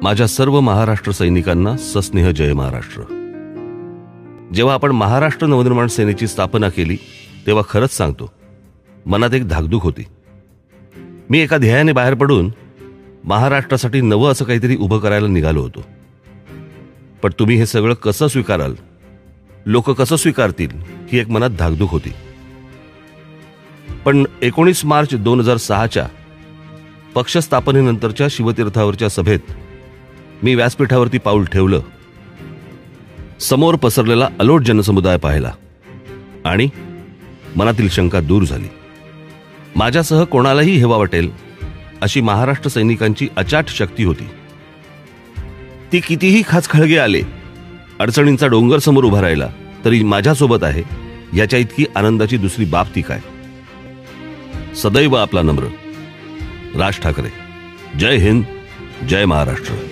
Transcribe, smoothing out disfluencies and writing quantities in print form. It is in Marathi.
माझ्या सर्व महाराष्ट्र सैनिकांना सस्नेह जय महाराष्ट्र. जेव्हा आपण महाराष्ट्र नवनिर्माण सेनेची स्थापना केली तेव्हा खरंच सांगतो, मनात एक धाकधूक होती. मी एका ध्येयाने बाहेर पडून महाराष्ट्रासाठी नवं असं काहीतरी उभं करायला निघालो होतो. पण तुम्ही हे सगळं कसं स्वीकाराल, लोक कसं स्वीकारतील, ही एक मनात धाकधूक होती. पण 19 मार्च 2006च्या पक्ष स्थापनेनंतरच्या शिवतीर्थावरच्या सभेत मी व्यासपीठावरती पाऊल ठेवलं. समोर पसरलेला अलोट जनसमुदाय पाहिला आणि मनातील शंका दूर झाली. माझ्यासह कोणालाही हेवा वाटेल अशी महाराष्ट्र सैनिकांची अचाट शक्ती होती. ती कितीही खाचखळगे आले, अडचणींचा डोंगर समोर उभा राहिला तरी माझ्यासोबत आहे, याच्या इतकी आनंदाची दुसरी बाब ती काय. सदैव आपला नम्र राज ठाकरे. जय हिंद, जय महाराष्ट्र.